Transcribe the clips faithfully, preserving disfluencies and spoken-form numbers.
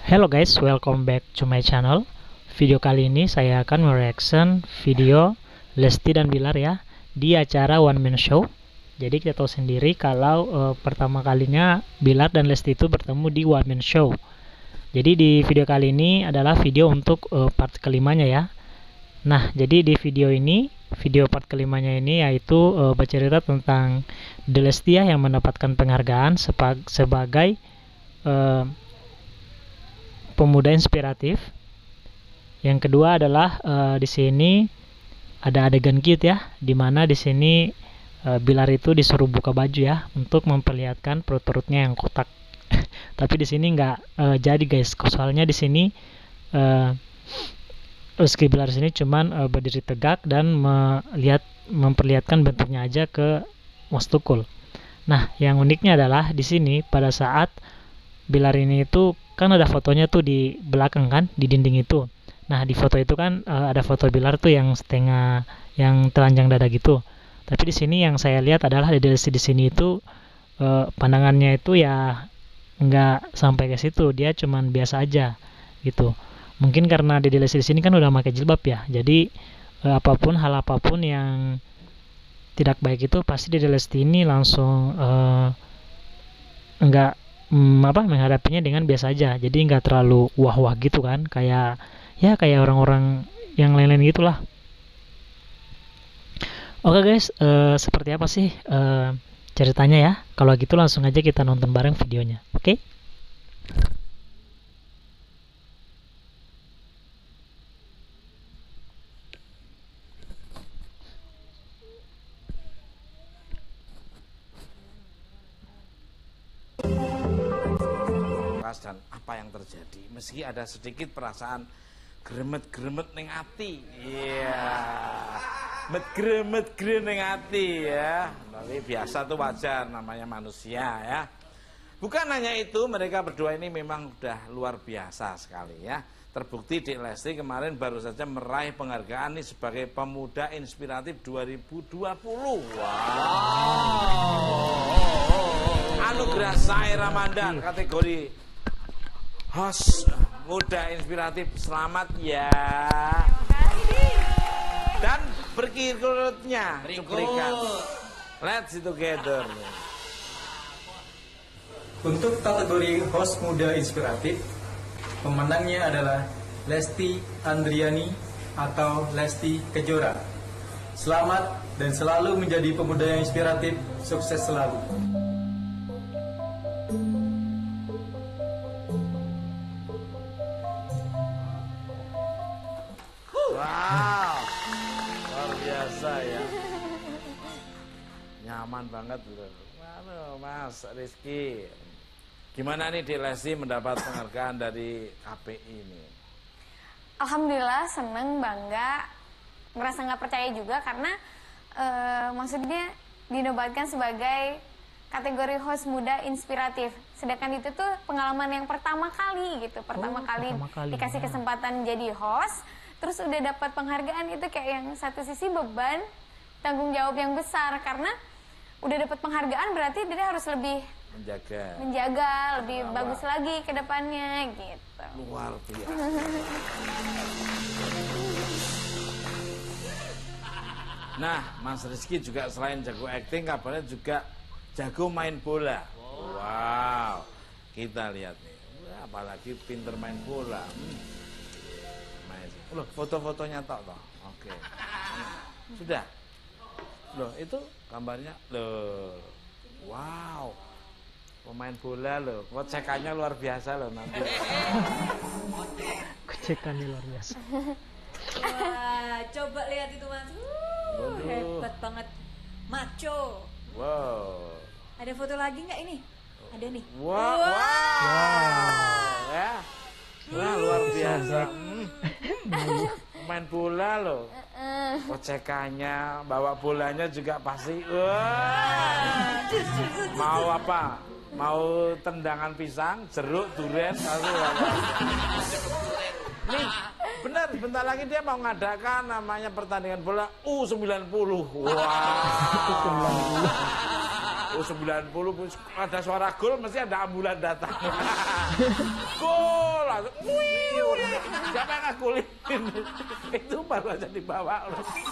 Hello guys, welcome back to my channel. Video kali ini saya akan mereaction video Lesti dan Bilar ya di acara One Man Show. Jadi kita tahu sendiri kalau uh, pertama kalinya Bilar dan Lesti itu bertemu di One Man Show. Jadi di video kali ini adalah video untuk uh, part kelimanya ya. Nah, jadi di video ini, video part kelimanya ini yaitu uh, bercerita tentang The Lesti ya, yang mendapatkan penghargaan sebagai uh, pemuda inspiratif. Yang kedua adalah uh, di sini ada adegan cute ya, dimana di sini uh, Bilar itu disuruh buka baju ya untuk memperlihatkan perut-perutnya yang kotak. Tapi di sini nggak uh, jadi guys, soalnya di sini uh, Rizky Bilar sini cuman uh, berdiri tegak dan melihat memperlihatkan bentuknya aja ke Mas Tukul. Nah, yang uniknya adalah di sini pada saat Bilar ini itu kan ada fotonya tuh di belakang kan, di dinding itu. Nah, di foto itu kan uh, ada foto Bilar tuh yang setengah, yang telanjang dada gitu. Tapi di sini yang saya lihat adalah di di sini itu uh, pandangannya itu ya nggak sampai ke situ, dia cuman biasa aja gitu. Mungkin karena Dede Lesti di sini kan udah pakai jilbab ya, jadi eh, apapun hal apapun yang tidak baik itu pasti Dede Lesti ini langsung eh, enggak mm, apa menghadapinya dengan biasa aja, jadi nggak terlalu wah-wah gitu kan, kayak ya kayak orang-orang yang lain-lain gitulah. Oke guys, eh, seperti apa sih eh, ceritanya ya? Kalau gitu langsung aja kita nonton bareng videonya, oke? Okay? Dan apa yang terjadi, meski ada sedikit perasaan gremet-gremet ning ati, iya, met gremet gremet ning ati ya, tapi biasa tuh wajar, namanya manusia ya. Bukan hanya itu, mereka berdua ini memang udah luar biasa sekali ya. Terbukti Dek Lesti kemarin baru saja meraih penghargaan nih sebagai pemuda inspiratif dua ribu dua puluh. Wow. Anugerah Sae Ramadan kategori host muda inspiratif, selamat ya. Dan berikutnya cuplikan Let's Together. Untuk kategori host muda inspiratif, pemenangnya adalah Lesti Andriani atau Lesti Kejora. Selamat dan selalu menjadi pemuda yang inspiratif, sukses selalu. Wow, luar biasa ya, nyaman banget loh. Halo Mas Rizky, gimana nih Dek Lesti mendapat penghargaan dari K P I ini? Alhamdulillah seneng, bangga, merasa nggak percaya juga karena uh, maksudnya dinobatkan sebagai kategori host muda inspiratif. Sedangkan itu tuh pengalaman yang pertama kali gitu, pertama, oh, kali, pertama kali dikasih ya. kesempatan jadi host, terus udah dapat penghargaan, itu kayak yang satu sisi beban, tanggung jawab yang besar karena udah dapat penghargaan berarti dia harus lebih menjaga, menjaga lebih Awal. bagus lagi ke depannya gitu. Luar biasa. Nah, Mas Rizky juga selain jago acting, kabarnya juga jago main bola. Wow, kita lihat nih, wah, apalagi pinter main bola. Hmm. Main. Loh, foto-fotonya tok toh. Oke. Sudah. Loh, itu gambarnya. Loh. Wow. Pemain bola loh. Kocekannya luar biasa loh nanti. Kocekannya luar biasa. Wah, coba lihat itu Mas. Uh, Waduh. hebat banget. Maco. Wow. Ada foto lagi nggak ini? Ada nih. Wow. Wow. Wow. Ya. Wah, luar biasa. Hmm. Main bola loh. Kocekannya, bawa bolanya juga pasti. Wah. Mau apa? Mau tendangan pisang, jeruk, durian, lalu nih, benar, bentar lagi dia mau ngadakan namanya pertandingan bola U sembilan puluh. Wow. Oh sembilan puluh ada suara gol mesti ada ambulan datang. Gol langsung. Wih, wih. Siapa yang ngagolin? Itu baru aja dibawa.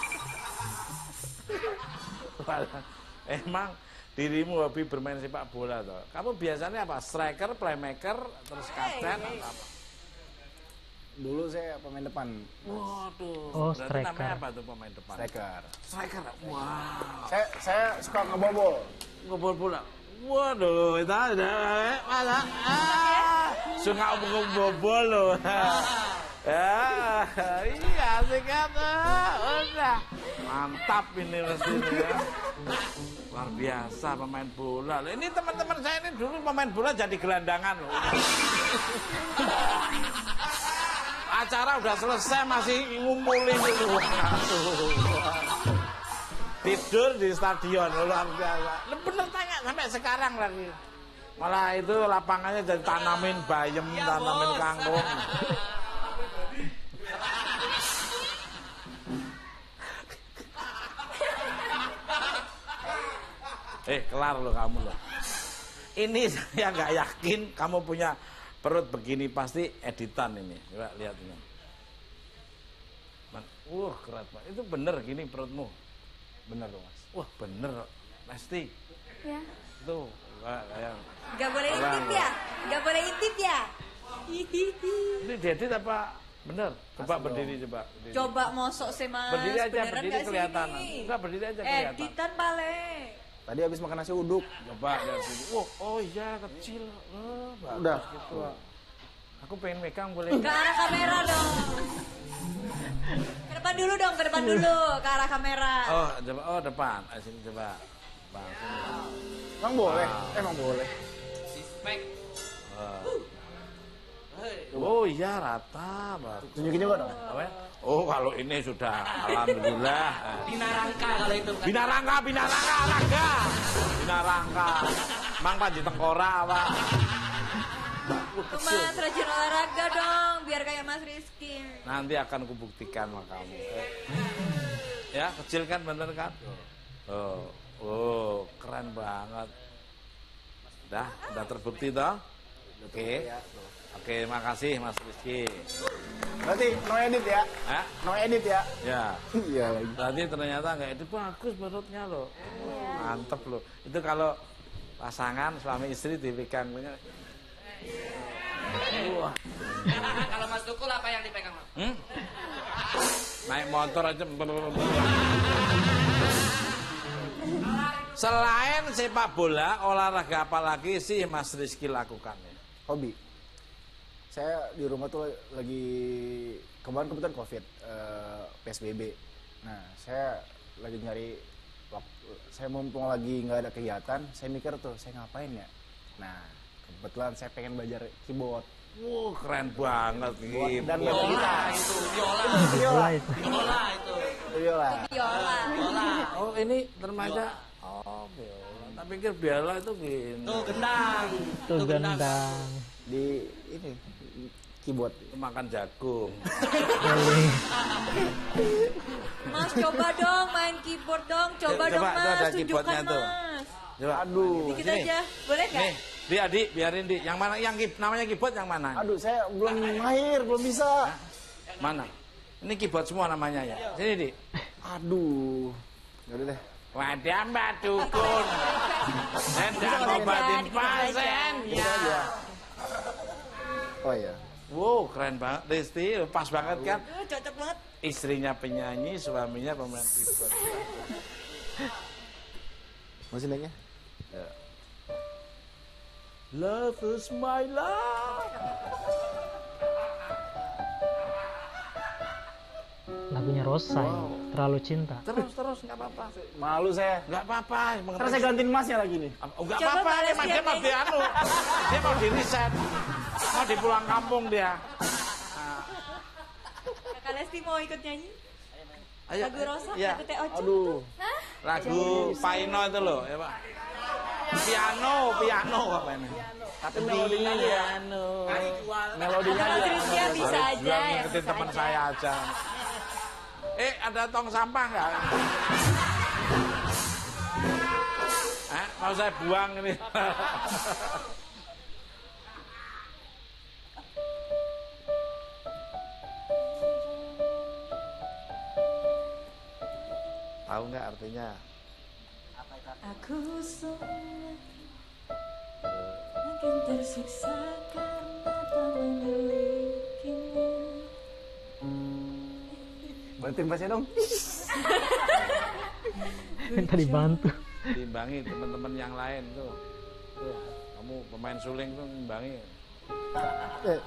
Emang dirimu hobi bermain sepak bola toh. Kamu biasanya apa? Striker, playmaker, terus kapten atau apa? Dulu saya pemain depan. Waduh. Oh, berarti striker. namanya apa tuh pemain depan? Striker. Striker. Wow. Saya saya suka ngebobol. Ngebol bola. Waduh, itu ada mana? Ah, suka ngebobol loh. Ya, iya sih kan. Udah. Mantap ini mestinya ya. Luar biasa pemain bola. Loh, ini teman-teman saya ini dulu pemain bola jadi gelandangan loh. Acara udah selesai masih ngumpulin itu. Tidur di stadion luar biasa. Bener tanya sampai sekarang lagi. Malah itu lapangannya jadi tanamin bayam, tanamin kangkung. Eh kelar loh kamu loh. Ini saya nggak yakin kamu punya perut begini, pasti editan ini. Coba lihat ini. Wah keren Pak. Itu bener gini perutmu. Bener tuh mas. Wah bener pasti. Ya. Tuh kayak. Gak boleh intip ya? Gak boleh intip ya? Ini diedit apa bener? Coba Asli berdiri coba. Berdiri. Coba mosok sih mas. Berdiri aja, Beneran berdiri gak sih kelihatan. ini? Enggak berdiri aja kelihatan. Editan paling. Tadi habis makan nasi uduk. Coba lihat sini. Oh, oh iya kecil. Oh, bagus Udah. gitu. Aku pengen megang boleh. Ke arah kamera dong. Ke depan dulu dong, ke depan dulu, ke arah kamera. Oh, coba oh depan. Ah, sini coba. Bang, sini. Emang boleh? Emang boleh. Oh iya rata, bagus. Tunjukin juga dong. Apa ya? Oh kalau ini sudah alhamdulillah. Binarangka kalau itu kan. Binarangka, binarangka, raga. Binarangka. Mang Panji Tengkorak apa? Tuh mas, rajin olahraga dong, biar kayak Mas Rizky. Nanti akan kubuktikan sama kamu. Ya, kecil kan bener kan? Oh, oh, keren banget. Dah, udah terbukti toh? Oke. Oke, makasih Mas Rizky. Berarti no edit ya? Hah? No edit ya? Ya. Iya lagi. Tadi ternyata enggak itu bagus perutnya loh. Mantep loh. Itu kalau pasangan suami istri dipegang punya. Wah. Kalau Mas Tukul apa yang dipegang Mas? Hmm? Naik motor aja. Selain sepak bola, olahraga apa lagi sih Mas Rizky lakukan ya? Hobi. Saya di rumah tuh lagi kemarin kebetulan COVID, eh, P S B B. Nah, saya lagi nyari waktu. Saya mumpung lagi nggak ada kegiatan, saya mikir tuh saya ngapain ya. Nah, kebetulan saya pengen belajar keyboard. Wah, keren banget gitu. Dan Biola gitar. itu, biola. Bola itu. Biola itu. Viola. Biola. Biola. Oh, ini remaja. Oh, biola. Tak pikir biola itu gini. Tuh gendang. Tuh gendang. Di ini keyboard. Itu makan jagung. Boleh. Mas coba dong main keyboard dong, coba Coba, dong tuh mas, ada tunjukkan keyboardnya tuh. mas. Coba. Aduh. Dikit Sini. aja, boleh nggak? Nih, di adik, biarin di. Yang mana yang key- namanya keyboard yang mana? Aduh, saya belum mahir, belum bisa. Mana? Ini keyboard semua namanya ya. Sini, Di. Aduh. Yaudah deh. Wadah Mbak Dukun. Sedang ngobatin pasiennya. Oh iya. Wow, keren banget. Risti, pas banget kan? Aduh, cocok banget. Istrinya penyanyi, suaminya pemain keyboard. Masih naiknya? Love is my love. Lagunya Rosa ini, Terlalu Cinta. Terus, terus, nggak apa-apa. Malu saya. Nggak apa-apa. Ntar saya gantiin masnya lagi nih. Oh, nggak Coba apa-apa, balas dia, mah- dia mau dia di anu. Dia mau di reset. Mau di pulang kampung dia. Kakak Lesti mau ikut nyanyi? Ayo, Lagu Rosa, iya. lagu Teh Oce. Aduh. Lagu Paino itu loh, ya Pak. Piano, piano apa ini? Tapi melodinya aja ya. Piano. Melodinya Mas aja. Rizky ya bisa aja Jual ya. ngikutin bisa teman aja. saya aja. Eh, ada tong sampah nggak? Eh, Mau saya buang ini. Tahu nggak artinya? Aku sungguh makin tersiksa karena tak memilikimu. Bantuin bahasa dong. Minta dibantu. Timbangi teman-teman yang lain tuh. Tuh, kamu pemain suling tuh timbangi. Eh,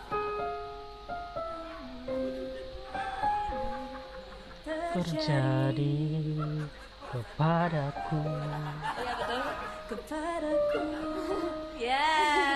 Terjadi kepadaku. Iya betul. Kepadaku. Ya.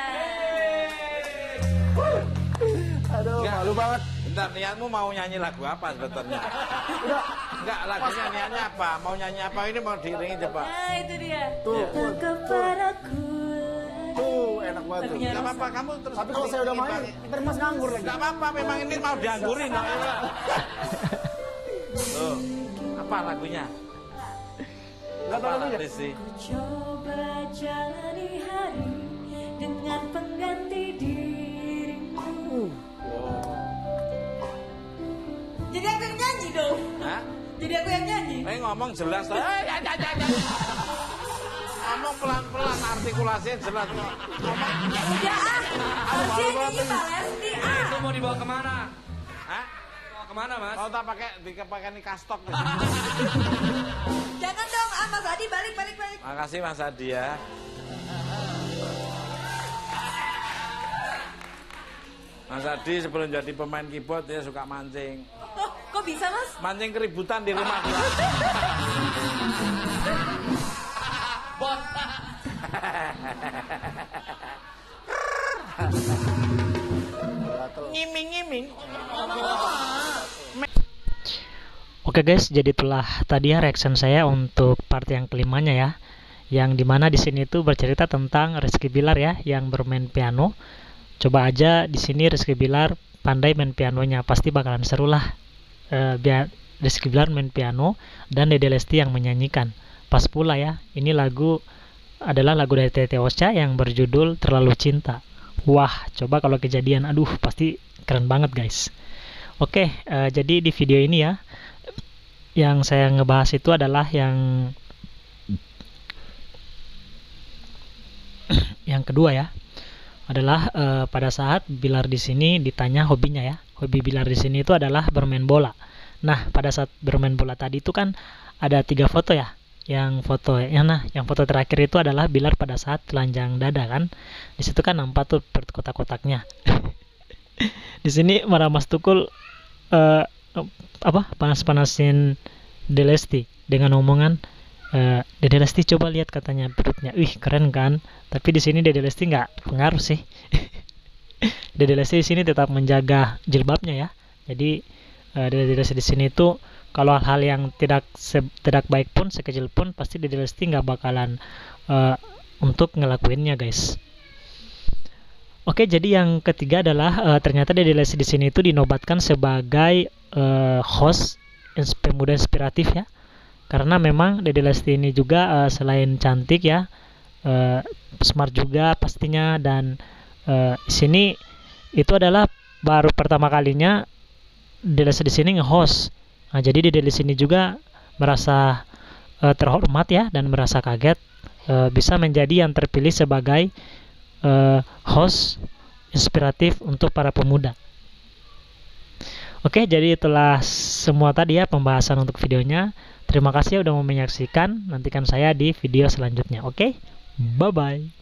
aduh, Enggak. malu banget. Bentar, niatmu mau nyanyi lagu apa sebetulnya? Enggak, lagunya niatnya apa? Mau nyanyi apa? Ini mau diiringi coba. Nah itu dia. Tuh, Iya. tuh, Kepadaku. tuh, enak banget tuh. Lagunya Enggak apa-apa, kamu terus. Tapi kalau saya udah main, ntar Mas nganggur lagi. Enggak apa-apa, memang ini mau dianggurin. Nah, iya. Tuh, apa lagunya? Enggak tahu Apa lagunya. Rizky? Coba jalani hari dengan pengganti dirimu. Jadi aku yang nyanyi dong. Hah? Jadi aku yang nyanyi. Eh ngomong jelas lah. Eh, ya, ya, ya, ya. Ngomong pelan-pelan, artikulasinya jelas. Ngomong. Udah ah. Harusnya nyanyi Pak Lesti ah. Itu mau dibawa kemana? Hah? Mau kemana mas? Mau tak pakai dipakai nih kastok. Jangan dong ah Mas Adi balik balik balik. Makasih Mas Adi ya. Mas Adi sebelum jadi pemain keyboard dia suka mancing. Oh, kok bisa Mas? Mancing keributan di rumah. Bot. Ngiming-ngiming. Oke guys, jadi itulah tadi ya reaction saya untuk part yang kelimanya ya, yang dimana di sini tuh bercerita tentang Rizky Bilar ya, yang bermain piano. Coba aja di sini Rizky Bilar pandai main pianonya, pasti bakalan seru lah. E, biar Rizky Bilar main piano dan Dede Lesti yang menyanyikan. Pas pula ya, ini lagu adalah lagu dari Tete Osca yang berjudul Terlalu Cinta. Wah, coba kalau kejadian, aduh pasti keren banget guys. Oke, e, jadi di video ini ya, yang saya ngebahas itu adalah yang yang kedua ya, adalah uh, pada saat Bilar di sini ditanya hobinya ya. Hobi Bilar di sini itu adalah bermain bola. Nah, pada saat bermain bola tadi itu kan ada tiga foto ya. Yang foto ya, nah, yang foto terakhir itu adalah Bilar pada saat telanjang dada kan. Di situ kan nampak tuh kotak-kotaknya. Di sini Marah Mas Tukul uh, apa panas-panasin Dede Lesti dengan omongan e, Dede Lesti coba lihat katanya perutnya, wih keren kan. Tapi di sini Dede Lesti nggak pengaruh sih. Dede Lesti di sini tetap menjaga jilbabnya ya. Jadi e, Dede Lesti di sini itu kalau hal-hal yang tidak se- tidak baik pun sekecil pun pasti Dede Lesti nggak bakalan e, untuk ngelakuinnya guys. Oke, jadi yang ketiga adalah e, ternyata Dede Lesti di sini itu dinobatkan sebagai Uh, host ins- pemuda inspiratif ya, karena memang Dede Lesti ini juga uh, selain cantik ya, uh, smart juga pastinya, dan uh, di sini itu adalah baru pertama kalinya Dede Lesti di sini nge-host. Nah, jadi Dede Lesti ini juga merasa uh, terhormat ya, dan merasa kaget uh, bisa menjadi yang terpilih sebagai uh, host inspiratif untuk para pemuda. Oke, jadi itulah semua tadi ya pembahasan untuk videonya. Terima kasih udah mau menyaksikan. Nantikan saya di video selanjutnya. Oke, bye-bye.